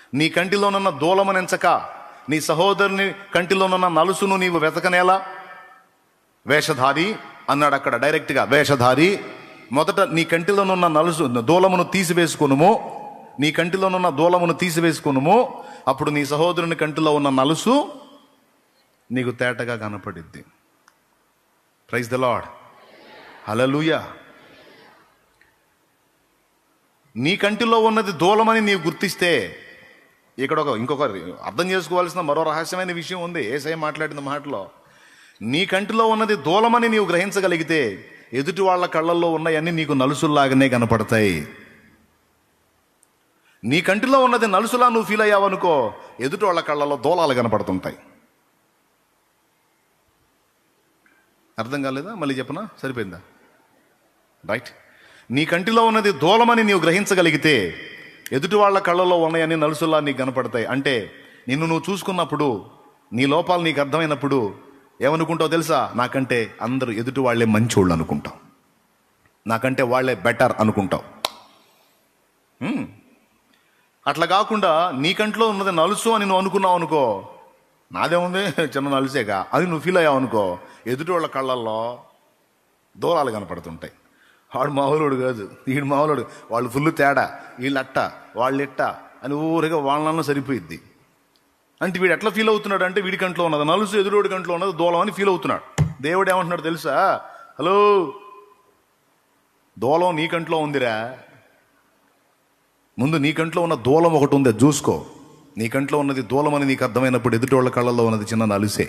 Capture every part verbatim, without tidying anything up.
నీ కంటిలోనున్న దూలమనెంచక నీ సహోదరుని కంటిలోనున్న నలుసును నీవు వెతకనేలా? వేషధారి అన్నాడు అక్కడ డైరెక్ట్గా. వేషధారి, మొదట నీ కంటిలోనున్న నలుసు దూలమును తీసివేసుకొనుము, నీ కంటిలోనున్న దూలమును తీసివేసుకొనుము, అప్పుడు నీ సహోదరుని కంటిలో ఉన్న నలుసు నీకు తేటగా కనపడిద్ది. Praise the Lord, hallelujah. నీ కంటిలో ఉన్నది దూలమని నీవు గుర్తిస్తే, ఇక్కడ ఒక ఇంకొక అర్థం చేసుకోవాల్సిన మరో రహస్యమైన విషయం ఉంది యేసయ్య మాట్లాడిన మాటలో. నీ కంటిలో ఉన్నది దూలమని నీవు గ్రహించగలిగితే ఎదుటి వాళ్ళ కళ్ళల్లో ఉన్నవన్నీ నీకు నలుసుల్లాగానే కనపడతాయి. నీ కంటిలో ఉన్నది నలుసులా నువ్వు ఫీల్ అయ్యావనుకో, ఎదుటి వాళ్ళ కళ్ళల్లో దూలాలు కనపడుతుంటాయి. అర్థం కాలేదా? మళ్ళీ చెప్పనా? సరిపోయిందా? రైట్. నీ కంటిలో ఉన్నది దూలమని నీవు గ్రహించగలిగితే ఎదుటి వాళ్ళ కళ్ళలో ఉన్నాయని నలుసుల్లా నీకు కనపడతాయి. అంటే నిన్ను నువ్వు చూసుకున్నప్పుడు, నీ లోపాలు నీకు అర్థమైనప్పుడు ఏమనుకుంటావు తెలుసా? నాకంటే అందరూ ఎదుటి వాళ్లే మంచోళ్ళు అనుకుంటావు, నాకంటే వాళ్లే బెటర్ అనుకుంటావు. అట్లా కాకుండా నీ కంట్లో ఉన్నది నలుసు అని నువ్వు అనుకున్నావు అనుకో, నాదేముంది చిన్న నలుసేగా అది నువ్వు ఫీల్ అయ్యావు అనుకో, ఎదుటి వాళ్ళ కళ్ళల్లో దూరాలు కనపడుతుంటాయి. వాడు మామూలుడు కాదు, వీడు మామూలుడు, వాళ్ళు ఫుల్ తేడా, వీళ్ళు అట్ట వాళ్ళు ఎట్ట అని ఊరిగా వాళ్ళన్న సరిపోయిద్ది. అంటే వీడు ఎట్లా ఫీల్ అవుతున్నాడు అంటే, వీడి కంట్లో ఉన్నది నలుసు, ఎదురోడి కంట్లో ఉన్నది దూలం అని ఫీల్ అవుతున్నాడు. దేవుడు ఏమంటున్నాడు తెలుసా? హలో, దూలం నీ కంట్లో ఉందిరా, ముందు నీ కంట్లో ఉన్న దూలం ఒకటి ఉంది, అది చూసుకో. నీ కంట్లో ఉన్నది దూలం అని నీకు అర్థమైనప్పుడు ఎదుటి వాళ్ళ కళ్ళల్లో ఉన్నది చిన్న నలుసే.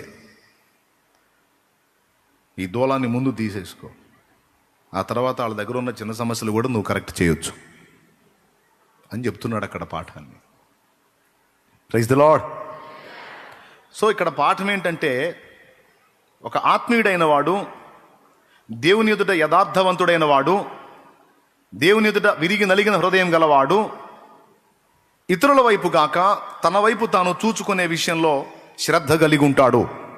ఈ దూలాన్ని ముందు తీసేసుకో, ఆ తర్వాత వాళ్ళ దగ్గర ఉన్న చిన్న సమస్యలు కూడా నువ్వు కరెక్ట్ చేయొచ్చు అని చెప్తున్నాడు అక్కడ పాఠాన్ని. Praise the lord. సో ఇక్కడ పాఠం ఏంటంటే, ఒక ఆత్మీయుడైన వాడు, దేవుని ఎదుట యథార్థవంతుడైన వాడు, దేవుని ఎదుట విరిగి నలిగిన హృదయం గలవాడు, ఇతరుల వైపు గాక తన వైపు తాను చూచుకునే విషయంలో శ్రద్ధ కలిగి ఉంటాడు.